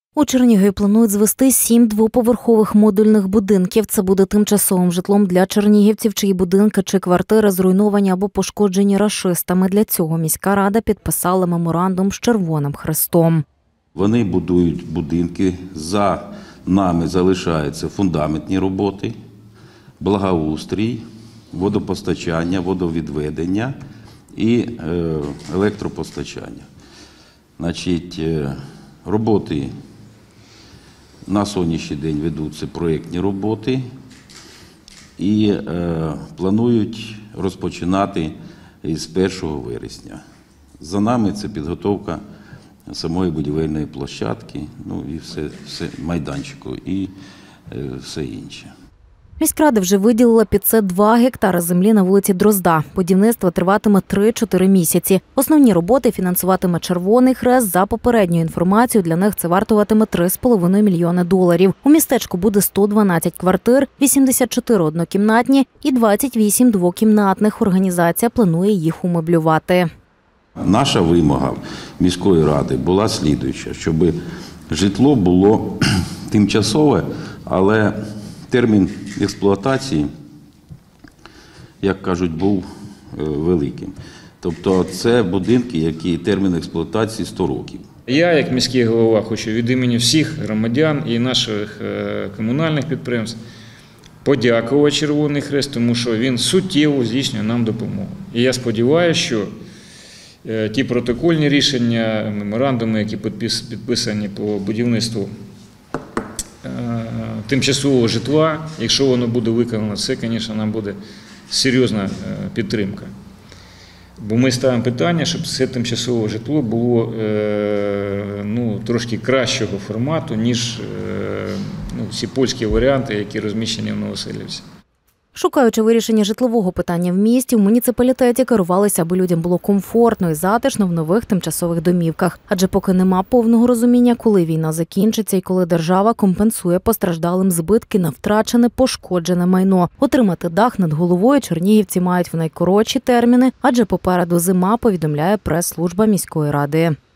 У Чернігові планують звести 7 двоповерхових модульних будинків. Це буде тимчасовим житлом для чернігівців, чиї будинки чи квартири зруйновані або пошкоджені рашистами. Для цього міська рада підписала меморандум з Червоним Хрестом. Вони будують будинки, за нами залишаються фундаментні роботи, благоустрій, водопостачання, водовідведення і електропостачання. Значить, роботи на сьогоднішній день ведуться проєктні роботи і планують розпочинати із 1 вересня. За нами це підготовка самої будівельної площадки, ну і все майданчику і все інше. Міськрада вже виділила під це 2 гектари землі на вулиці Дрозда. Будівництво триватиме 3-4 місяці. Основні роботи фінансуватиме Червоний Хрест. За попередньою інформацією, для них це вартуватиме $3,5 мільйони. У містечку буде 112 квартир, 84 однокімнатні і 28 двокімнатних. Організація планує їх умеблювати. Наша вимога міської ради була слідуюча, щоб житло було тимчасове, але термін експлуатації, як кажуть, був великим. Тобто це будинки, які термін експлуатації 100 років. Я, як міський голова, хочу від імені всіх громадян і наших комунальних підприємств подякувати Червоний Хрест, тому що він суттєво здійснює нам допомогу. І я сподіваюся, що ті протокольні рішення, меморандуми, які підписані по будівництву тимчасового житла, якщо воно буде виконано, це, звісно, нам буде серйозна підтримка. Бо ми ставимо питання, щоб це тимчасове житло було трошки кращого формату, ніж ці польські варіанти, які розміщені в Новоселівці. Шукаючи вирішення житлового питання в місті, в муніципалітеті керувалися, аби людям було комфортно і затишно в нових тимчасових домівках. Адже поки нема повного розуміння, коли війна закінчиться і коли держава компенсує постраждалим збитки на втрачене, пошкоджене майно. Отримати дах над головою чернігівці мають в найкоротші терміни, адже попереду зима, повідомляє прес-служба міської ради.